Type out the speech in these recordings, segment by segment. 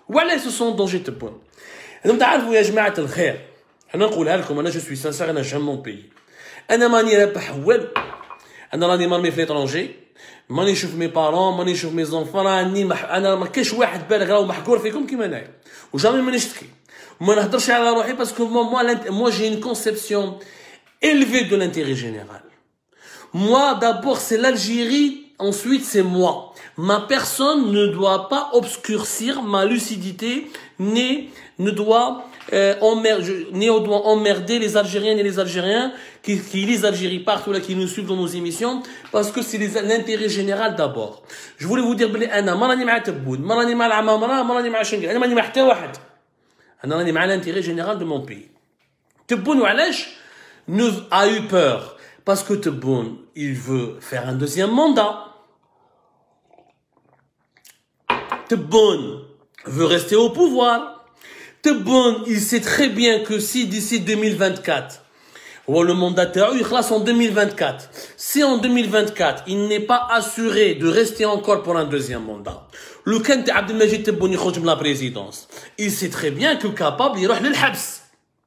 وعلاش سون دونجي تبون انتم تعرفوا يا جماعه الخير انا نقولها لكم انا جو سوي سانسير انا جام مون بيي انا ماني رابح والو انا راني مرمي في ليترونجي ماني نشوف مي بارون ماني نشوف مي زونفون انا ما كاينش واحد بالك راهو محكور فيكم كيما انايا وجامي ما نشتكي وما نهضرش على روحي باسكو moi j'ai une conception élevée de l'intérêt général. Moi d'abord c'est l'Algérie, ensuite c'est moi. Ma personne ne doit pas obscurcir ma lucidité ne doit emmerder les Algériennes et les Algériens qui lisent Algérie partout là, qui nous suivent dans nos émissions, parce que c'est l'intérêt général d'abord. Je voulais vous dire بلي انا ما راني مع تبون ما راني مع العمامره ما راني مع شنقل انا ماني مع حتى واحد انا راني مع l'intérêt général de mon pays. تبون وعلاش a eu peur parce que Tebboune il veut faire un deuxième mandat. Tebboune veut rester au pouvoir. Tebboune, il sait très bien que si d'ici 2024, le mandataire, il classe en 2024. Si en 2024, il n'est pas assuré de rester encore pour un deuxième mandat, le Kent Abdelmajid Tebboune il la présidence, il sait très bien que capable, il va l'habs.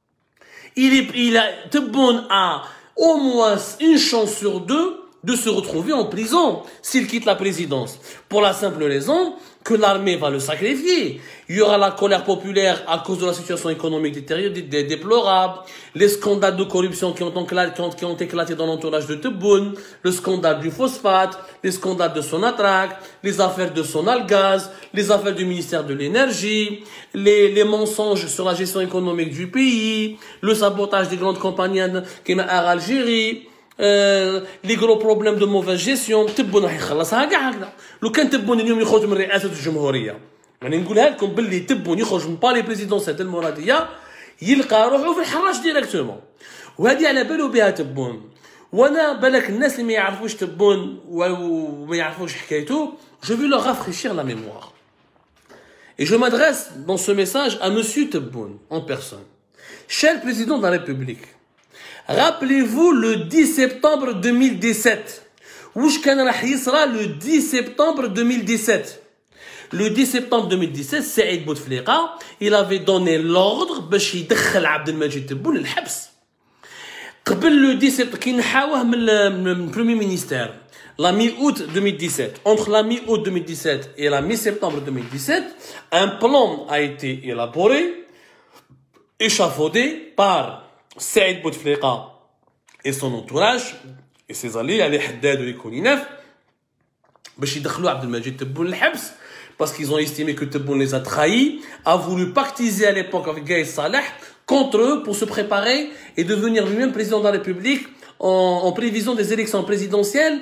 Tebboune a au moins une chance sur deux de se retrouver en prison s'il quitte la présidence. Pour la simple raison que l'armée va le sacrifier. Il y aura la colère populaire à cause de la situation économique déplorable, les scandales de corruption qui ont éclaté dans l'entourage de Tebboune, le scandale du phosphate, les scandales de Sonatrach, les affaires de Sonalgaz, les affaires du ministère de l'énergie, les mensonges sur la gestion économique du pays, le sabotage des grandes compagnies comme Air Algérie, les gros problèmes de mauvaise gestion. تبون راح يخلصها كاع هكذا. لو كان تبون اليوم يخرج من رئاسة الجمهورية يعني نقولها لكم باللي تبون يخرج من بالي بريزيدونسيال المرادية يلقى روحه في الحراش ديريكتومون وهذه على بالو بها تبون. وانا بالك الناس اللي ما يعرفوش تبون وما يعرفوش حكايته je vais leur rafraîchir la mémoire et je m'adresse dans ce message à monsieur Tebboune en personne. Cher président de la République, rappelez-vous le 10 septembre 2017. Ouch kan rah yisra le 10 septembre 2017. Le 10 septembre 2017, Saïd Bouteflika, il avait donné l'ordre باش يدخل عبد المجيد تبون للحبس. قبل le 10 septembre كي نحاوه من premier ministère la mi-août 2017. Entre la mi-août 2017 et la mi-septembre 2017, un plan a été élaboré, échafaudé par Saïd Bouteflika et son entourage et ses alliés Ali Haddad et Kouninef باش يدخلوا عبد المجيد تبون للحبس parce qu'ils ont estimé que Tebboune les a trahis, a voulu pactiser à l'époque avec Gaïs Saleh contre eux pour se préparer et devenir lui-même président de la République en prévision des élections présidentielles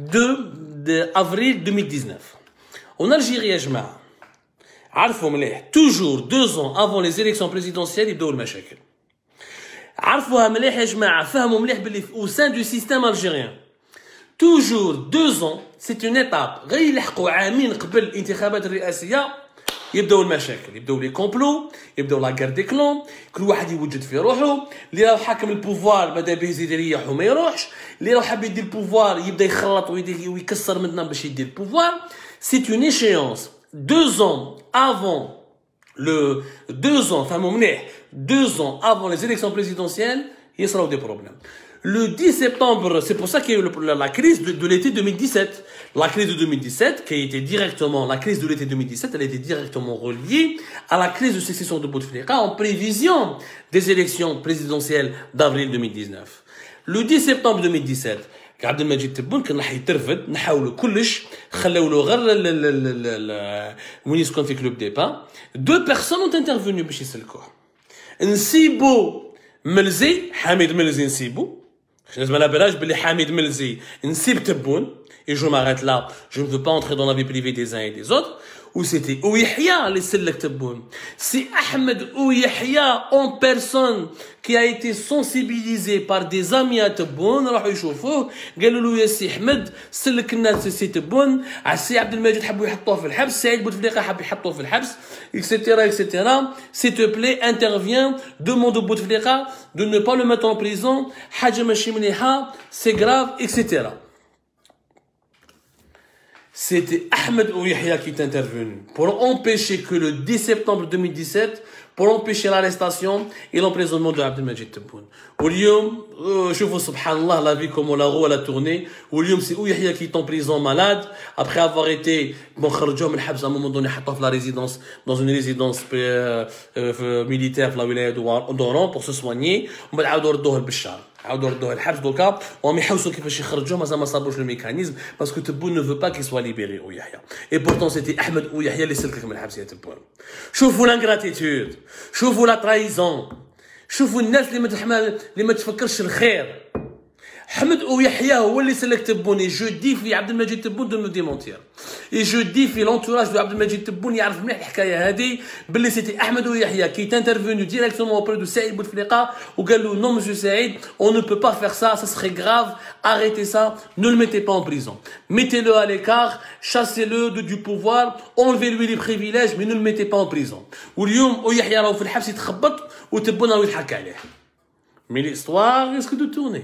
de avril 2019. En Algérie يا جماعة عرفوا مليح toujours 2 ans avant les élections présidentielles يبداو المشاكل. عرفوها مليح يا جماعة فهموا مليح باللي au sein du système algérien toujours 2 ans c'est une étape غير يلحقوا عامين قبل الانتخابات الرئاسية يبداو المشاكل يبداو لي كومبلو يبداو لا غار دي كلون كل واحد يوجد في روحه اللي راه حاكم البوفوار بدا به يزيد يريح وما يروحش اللي راه حاب يدير البوفوار يبدا يخلط ويكسر منا باش يدير البوفوار. C'est une échéance 2 ans avant le 2 ans فهموا مليح 2 ans avant les élections présidentielles يصراو des problèmes. Le 10 septembre, c'est pour ça qu'il y a eu la crise de l'été 2017. La crise de 2017, qui a été directement, la crise de l'été 2017, elle a été directement reliée à la crise de sécession de Bouteflika en prévision des élections présidentielles d'avril 2019. Le 10 septembre 2017, عبد المجيد تبون كان راح يترفد نحاولوا كلش خلاو له غير وين يسكن في كلوب دي با. 2 personnes ont intervenu باش يسلكوه. نسيبو ملزي حميد ملزي نسيبو لازم على بلاش باللي حميد ملزي نسيب تبون et je m'arrête là je ne veux pas entrer dans la vie privée des uns et des autres ou c'était Ouihia اللي سلك تبون. C'est Ahmed Ouihia en personne qui a été sensibilisé par des amis à تبون راحوا يشوفوه قالوا له يا سي احمد سلك الناس سي تبون عسي عبد المجيد حبوا يحطوه في الحبس سعيد بوتفليقه حب يحطوه في الحبس etc s'il te plaît interviens demande au Bouteflika de ne pas le mettre en prison حاجه ماشي مليحه c'est grave etc. c'était Ahmed Ouyahia qui est intervenu pour empêcher que le 10 septembre 2017, pour empêcher l'arrestation et l'emprisonnement de Abdelmajid Tebboune. واليوم شوفوا سبحان الله la vie comment la roue elle a tourné. واليوم c'est Ouyahia qui est en prison malade après avoir été خرجوه من الحبس à un moment donné حطوه في la résidence dans une résidence militaire في la wilaya d'Oran pour se soigner ومن بعد عاودوا ردوه لبشار. عاودوا ردوه الحبس دوكا وهم يحوسوا كيفاش يخرجوه مازال ما صابوش لو ميكانيزم باسكو تبون ne veut pas qu'il soit libéré Ouyahia. Et pourtant c'était Ahmed Ouyahia اللي سلكك من الحبس يا تبون. شوفوا l'ingratitude. شوفوا la trahison. شوفوا الناس اللي ما تفكرش الخير. Ahmed Ouyahia هو اللي سلك تبون. Et je défie Abdelmajid Tebboune de me démentir. Et je défie l'entourage de Abdelmajid Tebboune يعرف مليح الحكايه هذه باللي c'était Ahmed Ouyahia qui est intervenu directement auprès de Saïd Bouteflika وقال له non monsieur Saïd, on ne peut pas faire ça, ça serait grave, arrêtez ça, ne le mettez pas en prison. Mettez-le à l'écart, chassez-le du pouvoir, enlevez-lui les privilèges mais ne le mettez pas en prison. واليوم Ouyahia راهو في الحبس يتخبط وتبون راهو يضحك عليه. Mais l'histoire risque de tourner.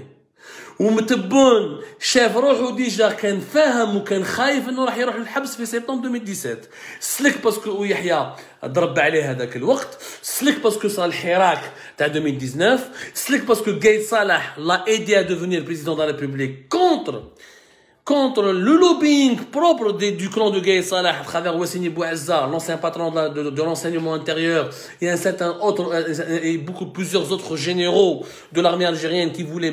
ومتبون شاف روحو ديجا كان فاهم وكان خايف انه راح يروح للحبس في سبتمبر 2017 سلك باسكو Ouyahia ضرب عليه هذاك الوقت سلك باسكو صار الحراك تاع 2019 سلك باسكو قايد صالح لا ايدي ا devenir président de la République contre le lobbying propre du clan de Gaïd Salah à travers Wassini Bouazza, l'ancien patron de l'enseignement intérieur, et un certain autre, et plusieurs autres généraux de l'armée algérienne qui voulaient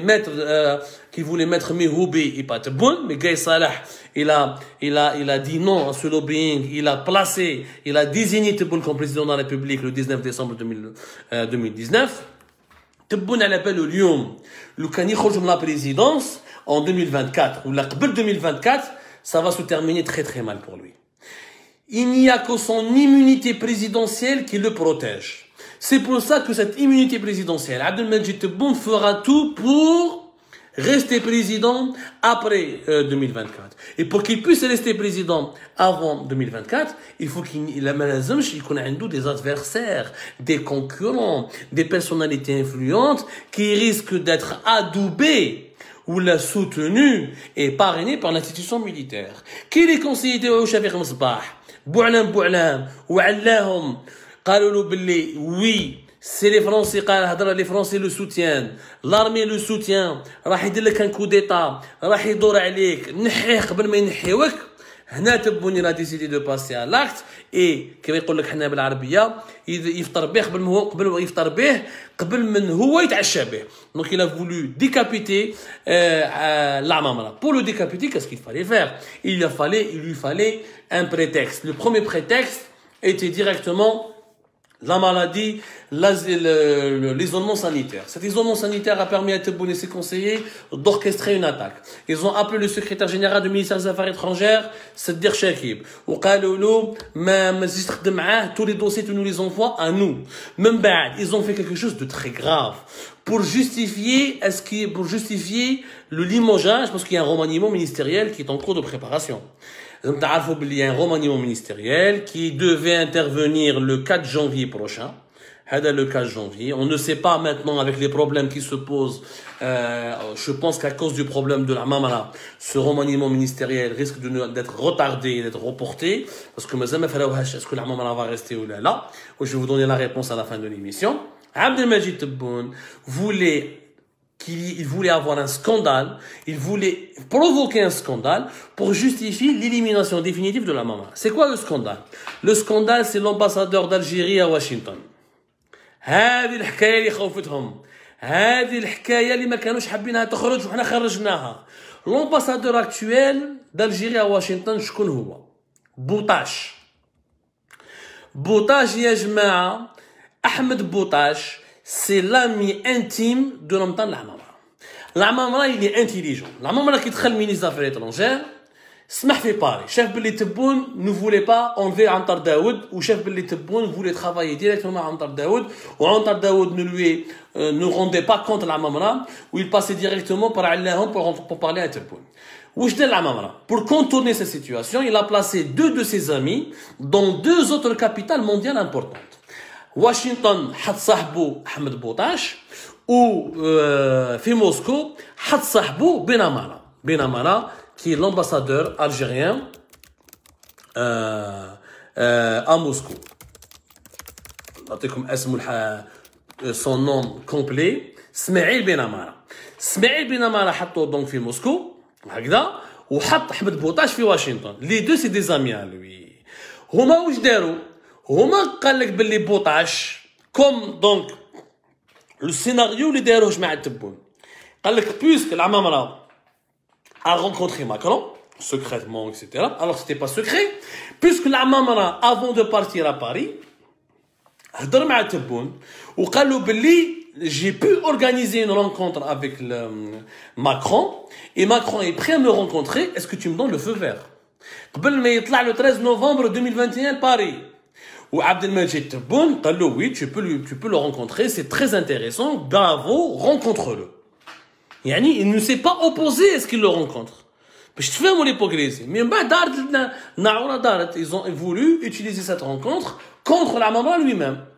mettre Mehoubi et pas Tebboune, mais Gaïd Salah, il a dit non à ce lobbying, il a désigné Tebboune comme président de la République le 19 décembre 2019. Tebboune à l'appel au Lyon, le Kani Khorjoum la présidence, en 2024, ou la قبل 2024, ça va se terminer très très mal pour lui. Il n'y a que son immunité présidentielle qui le protège. C'est pour ça que cette immunité présidentielle, Abdelmajid Tebboune fera tout pour rester président après 2024. Et pour qu'il puisse rester président avant 2024, il faut qu'il ait des adversaires, des concurrents, des personnalités influentes qui risquent d'être adoubés ou la soutenu et parrainé par l'institution militaire. Qui les conseillers de Shafiq Msbah, Bou'lam, ou Allahum, قالوا باللي oui, c'est les Français les Français le soutiennent, l'armée le soutient, راح يدير لك un coup d'état, راح يدور عليك, نحيه قبل ما ينحيوك. هنا تبون il a décidé de passer à l'acte et كما يقول لك حنا بالعربيه يفطر به قبل ما يفطر به قبل من هو يتعشى به. Donc il a voulu décapiter l'Amamra. Pour le décapiter, qu'est-ce qu'il fallait faire? Il lui fallait un prétexte. Le premier prétexte était directement la maladie, l'isolement sanitaire. Cet isolement sanitaire a permis à Tebboune et ses conseillers d'orchestrer une attaque. Ils ont appelé le secrétaire général du ministère des Affaires étrangères, Saddir Chakib. Tous les dossiers, tu nous les envoies à nous. Même bad, ils ont fait quelque chose de très grave. Pour justifier le limogeage, parce qu'il y a un remaniement ministériel qui est en cours de préparation. Il y a un remaniement ministériel qui devait intervenir le 4 janvier prochain. Le 4 janvier. On ne sait pas maintenant avec les problèmes qui se posent. Je pense qu'à cause du problème de la Mamara, ce remaniement ministériel risque d'être retardé, d'être reporté. Parce que est-ce que la Mamara va rester ou là? Je vais vous donner la réponse à la fin de l'émission. Abdelmajid Tebboune il voulait avoir un scandale, il voulait provoquer un scandale pour justifier l'élimination définitive de la Mamara. C'est quoi le scandale? Le scandale, c'est l'ambassadeur d'Algérie à Washington. هذه الحكاية اللي خوفتهم. هذه الحكاية اللي ما كانوش حابينها تخرج وحنا خرجناها. L'ambassadeur actuel d'Algérie à Washington شكون هو؟ بوطاش. بوطاش يا جماعة أحمد بوطاش c'est l'ami intime de l'homme l'Amamra. L'Amamra, il est intelligent. L'Amamra qui est le ministre des Affaires étrangères, سمح في باري. Chef Belli Tebboune ne voulait pas enlever Antar Daoud, ou Chef Belli Tebboune voulait travailler directement à Antar Daoud, ou Antar Daoud ne rendait pas compte de l'Amamra, où il passait directement par Allahum pour parler à Tebboune. Pour contourner cette situation, il a placé 2 de ses amis dans 2 autres capitales mondiales importantes. Washington حط صاحبه أحمد بوطاش وفي موسكو حط صاحبه بنامارا qui est l'ambassadeur algérien à Moscou. Son nom complet, Smaïl Ben Amara. Smaïl Ben Amara حطوه donc في Moscou, هكذا, وحط أحمد بوطاش في واشنطن. Les deux c'est des amis à lui. هما واش داروا؟ هما قال لك باللي بوطاش comme donc le scénario اللي داروه مع التبون. قال لك puisque العمامرة a rencontré Macron secrètement, etc. Alors c'était pas secret, puisque l'Amamara, avant de partir à Paris, هضر مع تبون وقال له باللي j'ai pu organiser une rencontre avec Macron et Macron est prêt à me rencontrer, est-ce que tu me donnes le feu vert? قبل ما يطلع le 13 novembre 2021 Paris. Ou Abdelmajid Tebboune قال له oui, tu peux le rencontrer, c'est très intéressant, bravo, rencontre-le. يعني il ne s'est pas opposé à ce qu'il le rencontre. باش تفهموا l'hypocrisie. Mais بعد دارت نعورة دارت, ils ont voulu utiliser cette rencontre contre l'Amamra lui-même.